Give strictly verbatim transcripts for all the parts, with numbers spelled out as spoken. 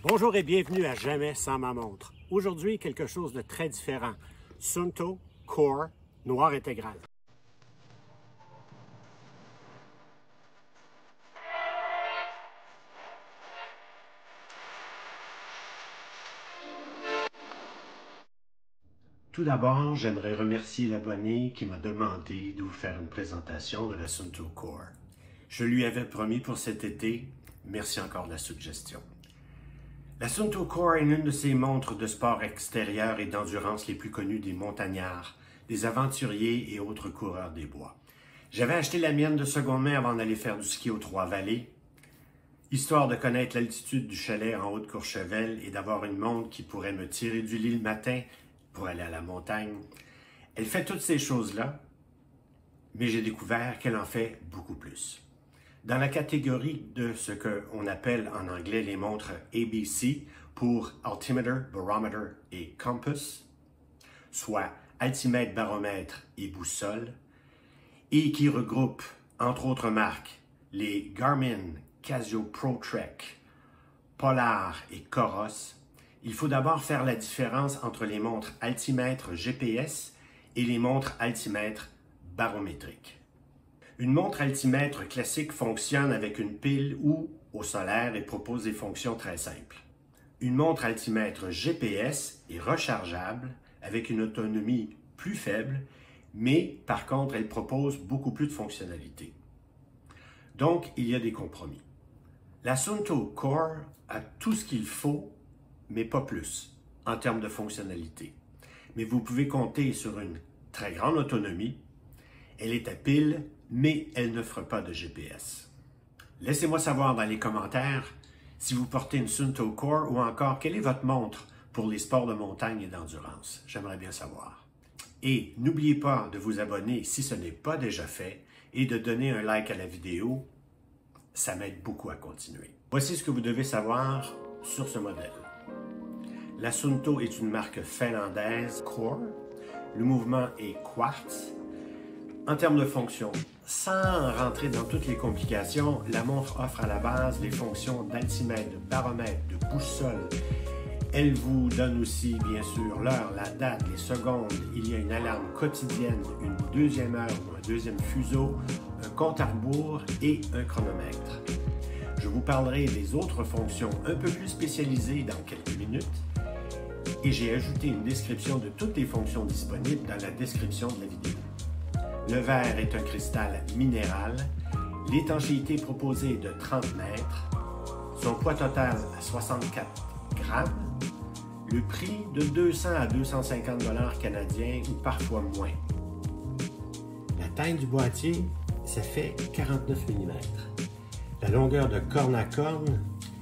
Bonjour et bienvenue à Jamais sans ma montre. Aujourd'hui, quelque chose de très différent. Suunto Core noir intégral. Tout d'abord, j'aimerais remercier l'abonné qui m'a demandé de vous faire une présentation de la Suunto Core. Je lui avais promis pour cet été. Merci encore de la suggestion. La Suunto Core est l'une de ces montres de sport extérieur et d'endurance les plus connues des montagnards, des aventuriers et autres coureurs des bois. J'avais acheté la mienne de seconde main avant d'aller faire du ski aux Trois-Vallées, histoire de connaître l'altitude du chalet en Haute-Courchevel et d'avoir une montre qui pourrait me tirer du lit le matin pour aller à la montagne. Elle fait toutes ces choses-là, mais j'ai découvert qu'elle en fait beaucoup plus. Dans la catégorie de ce qu'on appelle en anglais les montres A B C pour Altimeter, Barometer et Compass, soit altimètre, baromètre et boussole, et qui regroupe, entre autres marques, les Garmin, Casio Pro Trek, Polar et Coros, il faut d'abord faire la différence entre les montres altimètre G P S et les montres altimètre barométriques. Une montre altimètre classique fonctionne avec une pile ou au solaire et propose des fonctions très simples. Une montre altimètre G P S est rechargeable avec une autonomie plus faible, mais par contre, elle propose beaucoup plus de fonctionnalités. Donc, il y a des compromis. La Suunto Core a tout ce qu'il faut, mais pas plus, en termes de fonctionnalité. Mais vous pouvez compter sur une très grande autonomie. Elle est à pile, mais elle n'offre pas de G P S. Laissez-moi savoir dans les commentaires si vous portez une Suunto Core ou encore quelle est votre montre pour les sports de montagne et d'endurance. J'aimerais bien savoir. Et n'oubliez pas de vous abonner si ce n'est pas déjà fait et de donner un like à la vidéo. Ça m'aide beaucoup à continuer. Voici ce que vous devez savoir sur ce modèle. La Suunto est une marque finlandaise Core. Le mouvement est quartz. En termes de fonction, sans rentrer dans toutes les complications, la montre offre à la base les fonctions d'altimètre, de baromètre, de boussole. Elle vous donne aussi, bien sûr, l'heure, la date, les secondes. Il y a une alarme quotidienne, une deuxième heure ou un deuxième fuseau, un compte à rebours et un chronomètre. Je vous parlerai des autres fonctions un peu plus spécialisées dans quelques minutes. Et j'ai ajouté une description de toutes les fonctions disponibles dans la description de la vidéo. Le verre est un cristal minéral. L'étanchéité proposée est de trente mètres. Son poids total à soixante-quatre grammes. Le prix de deux cents à deux cent cinquante dollars canadiens ou parfois moins. La taille du boîtier, ça fait quarante-neuf millimètres. La longueur de corne à corne,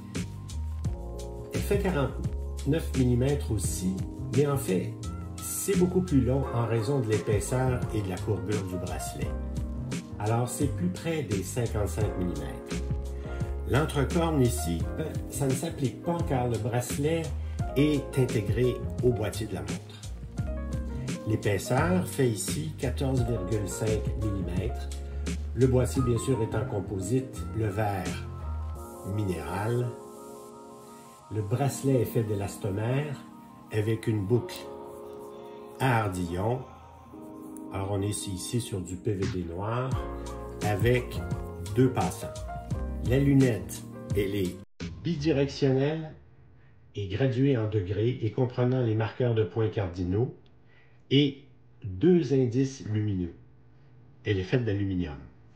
elle fait quarante-neuf millimètres aussi, mais en fait, c'est beaucoup plus long en raison de l'épaisseur et de la courbure du bracelet. Alors, c'est plus près des cinquante-cinq millimètres. L'entrecorne ici, ça ne s'applique pas car le bracelet est intégré au boîtier de la montre. L'épaisseur fait ici quatorze virgule cinq millimètres. Le boîtier, bien sûr, est en composite, le verre minéral. Le bracelet est fait d'élastomère avec une boucle à ardillon. Alors, on est ici sur du P V D noir avec deux passants. La lunette, elle est bidirectionnelle et graduée en degrés et comprenant les marqueurs de points cardinaux et deux indices lumineux. Elle est faite d'aluminium.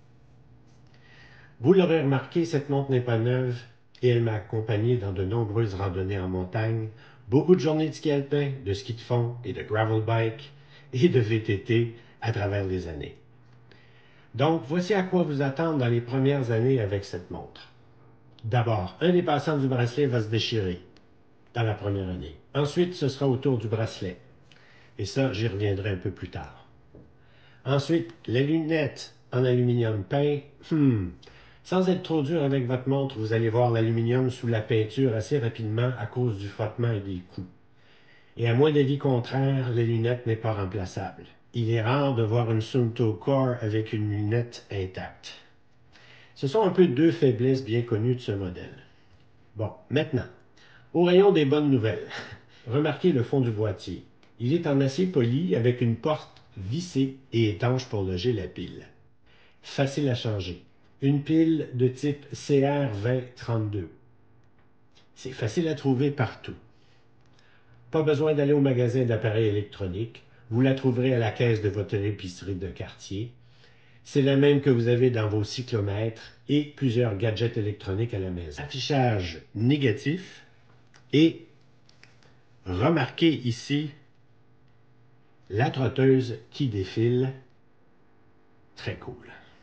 Vous l'aurez remarqué, cette montre n'est pas neuve et elle m'a accompagné dans de nombreuses randonnées en montagne, beaucoup de journées de ski alpin, de ski de fond et de gravel bike et de V T T à travers les années. Donc, voici à quoi vous attendre dans les premières années avec cette montre. D'abord, un des passants du bracelet va se déchirer dans la première année. Ensuite, ce sera autour du bracelet. Et ça, j'y reviendrai un peu plus tard. Ensuite, la lunette en aluminium peint. Hmm. Sans être trop dur avec votre montre, vous allez voir l'aluminium sous la peinture assez rapidement à cause du frottement et des coups. Et à moins d'avis contraire, la lunette n'est pas remplaçable. Il est rare de voir une Suunto Core avec une lunette intacte. Ce sont un peu deux faiblesses bien connues de ce modèle. Bon, maintenant, Au rayon des bonnes nouvelles, remarquez le fond du boîtier. Il est en acier poli avec une porte vissée et étanche pour loger la pile. Facile à changer. Une pile de type C R vingt trente-deux. C'est facile à trouver partout. Pas besoin d'aller au magasin d'appareils électroniques. Vous la trouverez à la caisse de votre épicerie de quartier. C'est la même que vous avez dans vos cyclomètres et plusieurs gadgets électroniques à la maison. Affichage négatif et remarquez ici la trotteuse qui défile. Très cool.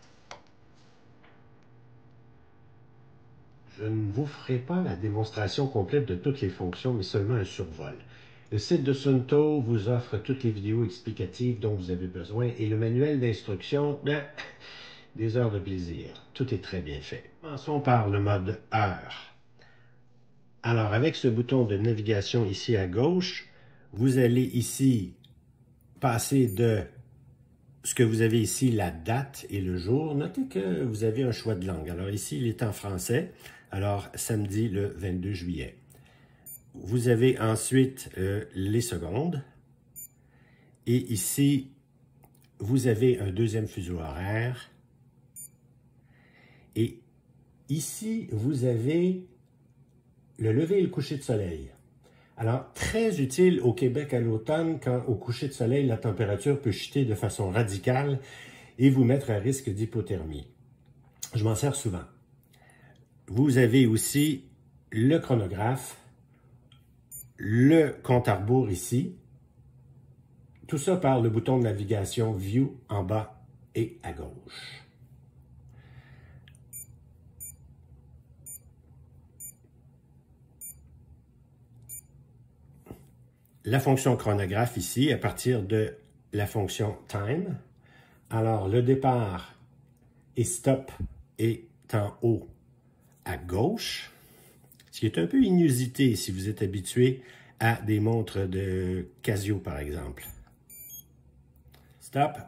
Je ne vous ferai pas la démonstration complète de toutes les fonctions, mais seulement un survol. Le site de Suunto vous offre toutes les vidéos explicatives dont vous avez besoin et le manuel d'instruction, ben, des heures de plaisir. Tout est très bien fait. Commençons par le mode heure. Alors, avec ce bouton de navigation ici à gauche, vous allez ici passer de ce que vous avez ici, la date et le jour. Notez que vous avez un choix de langue. Alors ici, il est en français. Alors, samedi le vingt-deux juillet. Vous avez ensuite euh, les secondes. Et ici, vous avez un deuxième fuseau horaire. Et ici, vous avez le lever et le coucher de soleil. Alors, très utile au Québec à l'automne, quand au coucher de soleil, la température peut chuter de façon radicale et vous mettre à risque d'hypothermie. Je m'en sers souvent. Vous avez aussi le chronographe, le compte à rebours ici. Tout ça par le bouton de navigation View en bas et à gauche. La fonction chronographe ici, à partir de la fonction Time. Alors, le départ et stop est en haut à gauche, ce qui est un peu inusité si vous êtes habitué à des montres de Casio, par exemple. Stop.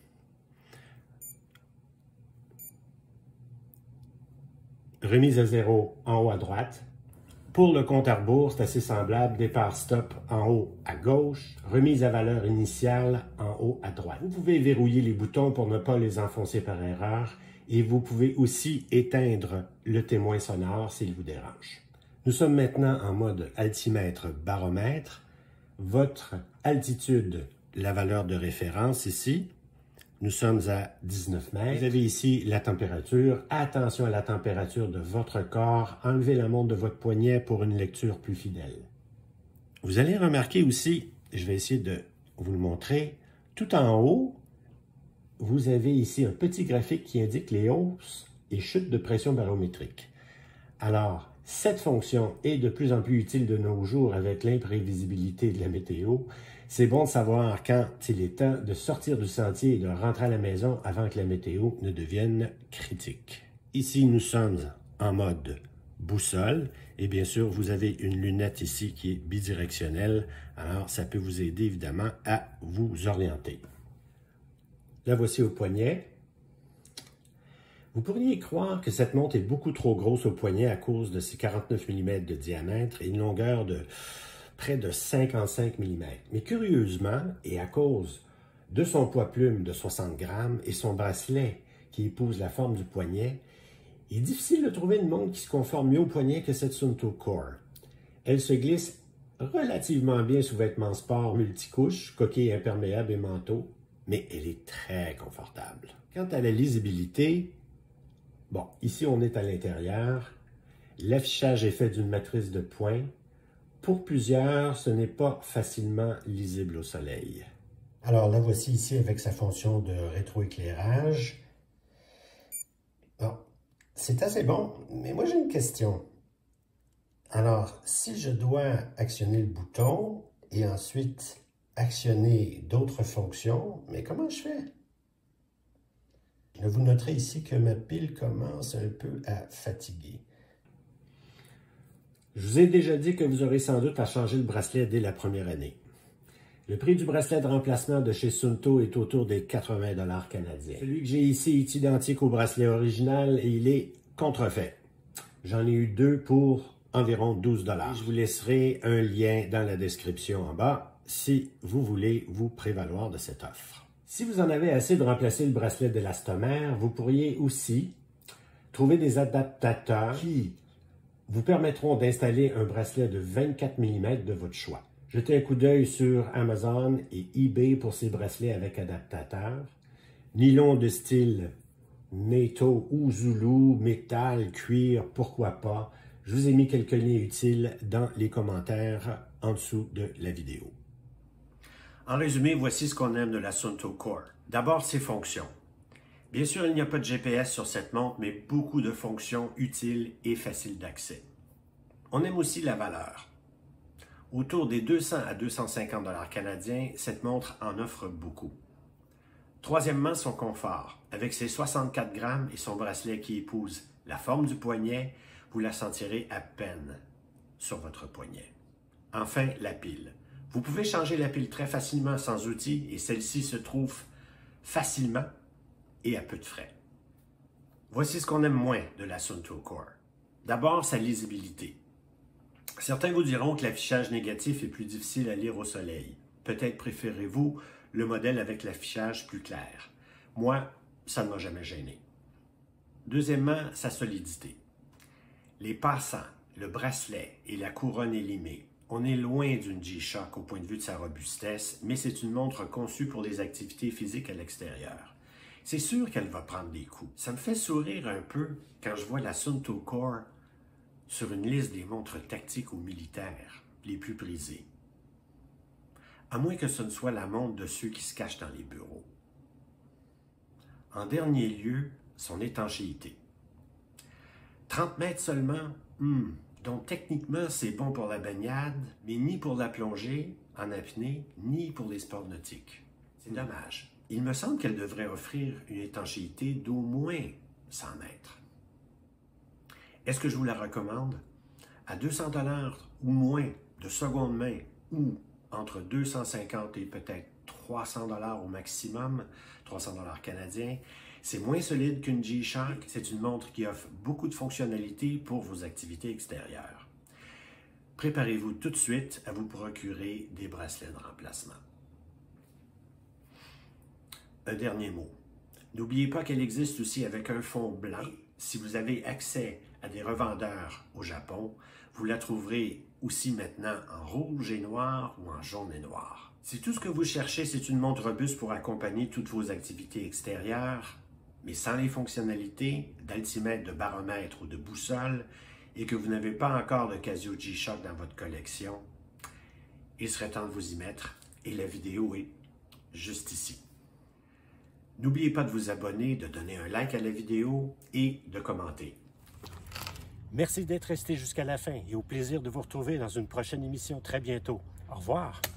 Remise à zéro en haut à droite. Pour le compte à rebours, c'est assez semblable. Départ stop en haut à gauche. Remise à valeur initiale en haut à droite. Vous pouvez verrouiller les boutons pour ne pas les enfoncer par erreur. Et vous pouvez aussi éteindre le témoin sonore s'il vous dérange. Nous sommes maintenant en mode altimètre-baromètre. Votre altitude, la valeur de référence ici. Nous sommes à dix-neuf mètres. Vous avez ici la température. Attention à la température de votre corps. Enlevez la montre de votre poignet pour une lecture plus fidèle. Vous allez remarquer aussi, je vais essayer de vous le montrer, tout en haut, vous avez ici un petit graphique qui indique les hausses et chutes de pression barométrique. Alors, cette fonction est de plus en plus utile de nos jours avec l'imprévisibilité de la météo. C'est bon de savoir quand il est temps de sortir du sentier et de rentrer à la maison avant que la météo ne devienne critique. Ici, nous sommes en mode boussole et bien sûr, vous avez une lunette ici qui est bidirectionnelle. Alors, ça peut vous aider évidemment à vous orienter. La voici au poignet. Vous pourriez croire que cette montre est beaucoup trop grosse au poignet à cause de ses quarante-neuf millimètres de diamètre et une longueur de près de cinquante-cinq millimètres. Mais curieusement, et à cause de son poids plume de soixante grammes et son bracelet qui épouse la forme du poignet, il est difficile de trouver une montre qui se conforme mieux au poignet que cette Suunto Core. Elle se glisse relativement bien sous vêtements sport multicouches, coquilles imperméables et manteaux, mais elle est très confortable. Quant à la lisibilité, bon, ici on est à l'intérieur. L'affichage est fait d'une matrice de points. Pour plusieurs, ce n'est pas facilement lisible au soleil. Alors la voici ici avec sa fonction de rétroéclairage. Bon, c'est assez bon, mais moi j'ai une question. Alors, si je dois actionner le bouton et ensuite actionner d'autres fonctions, mais comment je fais? Vous noterez ici que ma pile commence un peu à fatiguer. Je vous ai déjà dit que vous aurez sans doute à changer le bracelet dès la première année. Le prix du bracelet de remplacement de chez Suunto est autour des quatre-vingts dollars canadiens. Celui que j'ai ici est identique au bracelet original et il est contrefait. J'en ai eu deux pour environ douze dollars. Je vous laisserai un lien dans la description en bas si vous voulez vous prévaloir de cette offre. Si vous en avez assez de remplacer le bracelet d'élastomère, vous pourriez aussi trouver des adaptateurs qui vous permettront d'installer un bracelet de vingt-quatre millimètres de votre choix. Jetez un coup d'œil sur Amazon et eBay pour ces bracelets avec adaptateur. Nylon de style Nato ou Zulu, métal, cuir, pourquoi pas. Je vous ai mis quelques liens utiles dans les commentaires en dessous de la vidéo. En résumé, voici ce qu'on aime de la Suunto Core. D'abord, ses fonctions. Bien sûr, il n'y a pas de G P S sur cette montre, mais beaucoup de fonctions utiles et faciles d'accès. On aime aussi la valeur. Autour des deux cents à deux cent cinquante dollars canadiens, cette montre en offre beaucoup. Troisièmement, son confort. Avec ses soixante-quatre grammes et son bracelet qui épouse la forme du poignet, vous la sentirez à peine sur votre poignet. Enfin, la pile. Vous pouvez changer la pile très facilement sans outil et celle-ci se trouve facilement et à peu de frais. Voici ce qu'on aime moins de la Suunto Core. D'abord, sa lisibilité. Certains vous diront que l'affichage négatif est plus difficile à lire au soleil. Peut-être préférez-vous le modèle avec l'affichage plus clair. Moi, ça ne m'a jamais gêné. Deuxièmement, sa solidité. Les passants, le bracelet et la couronne élimée. On est loin d'une G-Shock au point de vue de sa robustesse, mais c'est une montre conçue pour des activités physiques à l'extérieur. C'est sûr qu'elle va prendre des coups. Ça me fait sourire un peu quand je vois la Suunto Core sur une liste des montres tactiques ou militaires les plus prisées. À moins que ce ne soit la montre de ceux qui se cachent dans les bureaux. En dernier lieu, son étanchéité. trente mètres seulement, hmm, donc techniquement c'est bon pour la baignade, mais ni pour la plongée en apnée, ni pour les sports nautiques. C'est dommage. Il me semble qu'elle devrait offrir une étanchéité d'au moins cent mètres. Est-ce que je vous la recommande? À deux cents dollars ou moins de seconde main, ou entre deux cent cinquante et peut-être trois cents dollars au maximum, trois cents dollars canadiens, c'est moins solide qu'une G-Shock. C'est une montre qui offre beaucoup de fonctionnalités pour vos activités extérieures. Préparez-vous tout de suite à vous procurer des bracelets de remplacement. Un dernier mot. N'oubliez pas qu'elle existe aussi avec un fond blanc. Si vous avez accès à des revendeurs au Japon, vous la trouverez aussi maintenant en rouge et noir ou en jaune et noir. Si tout ce que vous cherchez, c'est une montre robuste pour accompagner toutes vos activités extérieures, mais sans les fonctionnalités d'altimètre, de baromètre ou de boussole, et que vous n'avez pas encore de Casio G-Shock dans votre collection, il serait temps de vous y mettre et la vidéo est juste ici. N'oubliez pas de vous abonner, de donner un like à la vidéo et de commenter. Merci d'être resté jusqu'à la fin et au plaisir de vous retrouver dans une prochaine émission très bientôt. Au revoir!